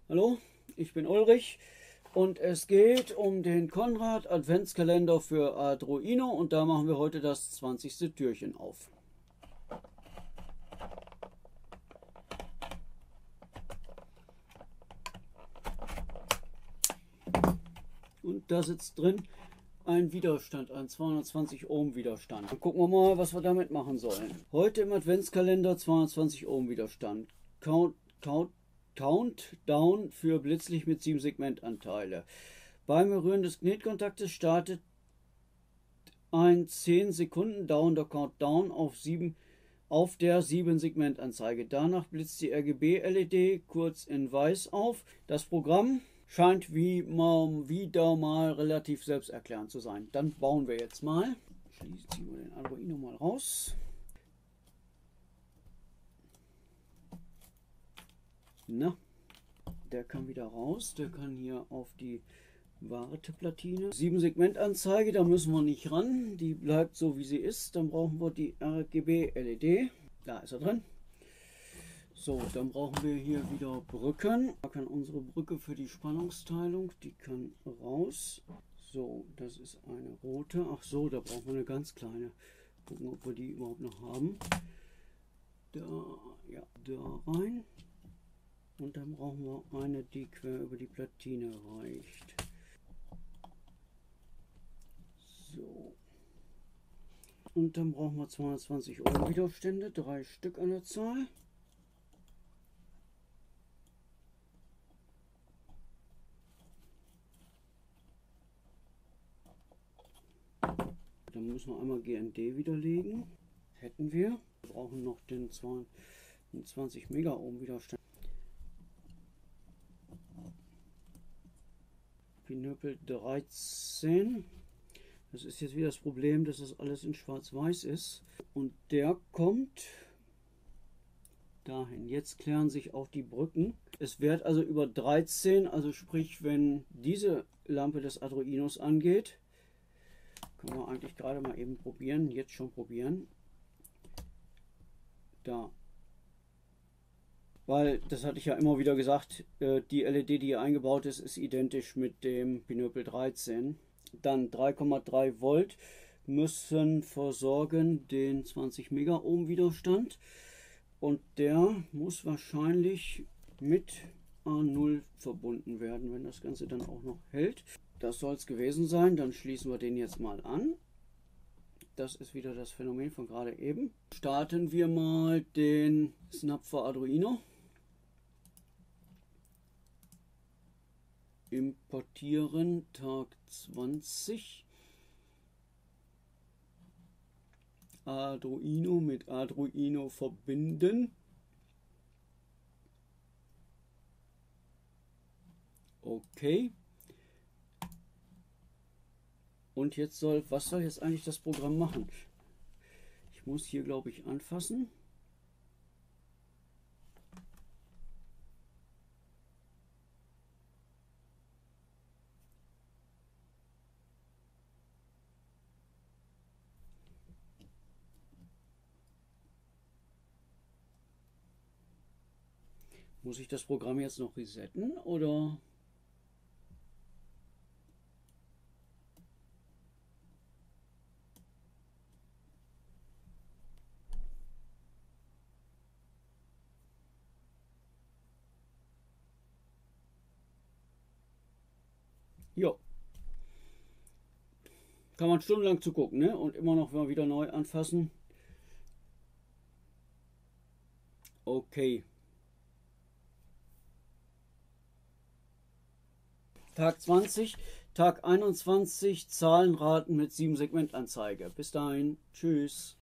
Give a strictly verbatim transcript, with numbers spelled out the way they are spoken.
Hallo, ich bin Ulrich und es geht um den Konrad Adventskalender für Arduino und da machen wir heute das zwanzigste Türchen auf. Und da sitzt drin ein Widerstand, ein zweihundertzwanzig Ohm Widerstand. Dann gucken wir mal, was wir damit machen sollen. Heute im Adventskalender zweihundertzwanzig Ohm Widerstand. Count, Count, Countdown für Blitzlicht mit sieben Segmentanteile. Beim Berühren des Knetkontaktes startet ein zehn Sekunden dauernder Countdown auf, sieben, auf der sieben Segmentanzeige. Danach blitzt die R G B-L E D kurz in weiß auf. Das Programm scheint wie mal, wieder mal relativ selbsterklärend zu sein. Dann bauen wir jetzt mal. Ziehen wir den Arduino mal raus. Na, der kann wieder raus. Der kann hier auf die Warteplatine. sieben Segmentanzeige, da müssen wir nicht ran. Die bleibt so wie sie ist. Dann brauchen wir die R G B-L E D. Da ist er drin. So, dann brauchen wir hier wieder Brücken. Da kann unsere Brücke für die Spannungsteilung, die kann raus. So, das ist eine rote. Ach so, da brauchen wir eine ganz kleine. Gucken, ob wir die überhaupt noch haben. Da, ja, da rein. Und dann brauchen wir eine, die quer über die Platine reicht. So. Und dann brauchen wir zweihundertzwanzig Ohm Widerstände, drei Stück an der Zahl. Dann müssen wir einmal G N D widerlegen. Hätten wir. Wir brauchen noch den zwanzig Mega Ohm Widerstand. Pinöppel dreizehn. Das ist jetzt wieder das Problem, dass das alles in schwarz-weiß ist. Und der kommt dahin. Jetzt klären sich auch die Brücken. Es wird also über dreizehn, also sprich, wenn diese Lampe des Arduinos angeht, können wir eigentlich gerade mal eben probieren, jetzt schon probieren. Da. Weil, das hatte ich ja immer wieder gesagt, die L E D, die hier eingebaut ist, ist identisch mit dem Pinöppel dreizehn. Dann drei Komma drei Volt müssen versorgen den zwanzig Mega Ohm Widerstand. Und der muss wahrscheinlich mit A null verbunden werden, wenn das Ganze dann auch noch hält. Das soll es gewesen sein. Dann schließen wir den jetzt mal an. Das ist wieder das Phänomen von gerade eben. Starten wir mal den Snap für Arduino. Importieren Tag zwanzig. Arduino mit Arduino verbinden. Okay. Und jetzt soll, was soll jetzt eigentlich das Programm machen? Ich muss hier, glaube ich, anfassen. Muss ich das Programm jetzt noch resetten oder? Ja. Kann man stundenlang zugucken, ne? Und immer noch mal wieder neu anfassen. Okay. Tag zwanzig, Tag einundzwanzig, Zahlenraten mit sieben Segmentanzeige. Bis dahin, tschüss.